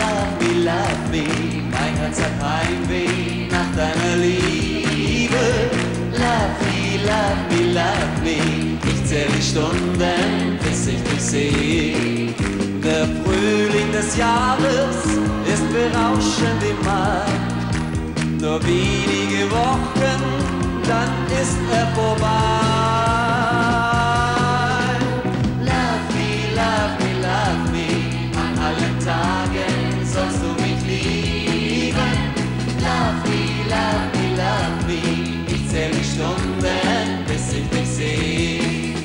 love me. Mein Herz hat Heimweh nach deiner Liebe. Love me, love me, love me. Ich zähl die Stunden, bis ich dich sehe. Der Frühling des Jahres ist berauschend im Mai. Nur wenige Wochen, dann ist er vorbei. Love me, love me, love me. An allen Tagen sollst du mich lieben. Love me, love me, love me. Ich zähl die Stunden, bis ich dich sehe.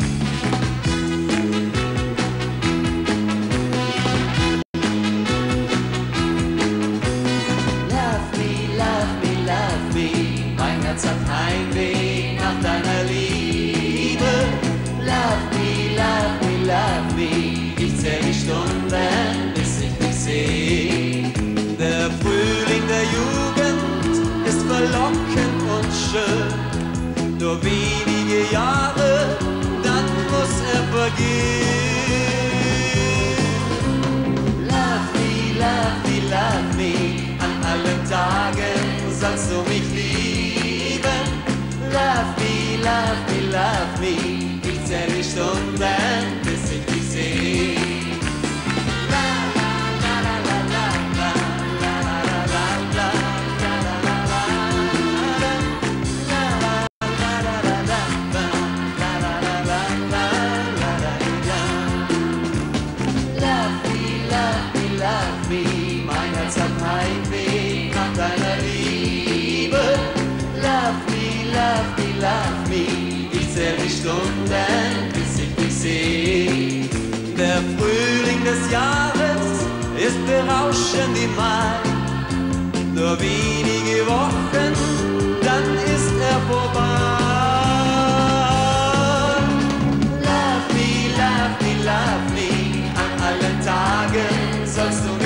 Mein Herz hat Heimweh nach deiner Liebe. Love me, love me, love me. Ich zähl die Stunden, bis ich dich sehe. Der Frühling der Jugend ist verlockend und schön. Nur wenige Jahre, dann muss er vergehen. Love me, love me, love me. An allen Tagen sollst du mich lieben. Love me, love me, love me. Ich zähl die Stunden, bis ich dich sehe. Mein Herz hat Heimweh nach deiner Liebe. Love me, love me, love me. Ich zähl die Stunden, bis ich dich sehe. Der Frühling des Jahres ist berauschend im Mai. Nur wenige Wochen, dann ist er vorbei. Love me, love me, love me. An allen Tagen sollst du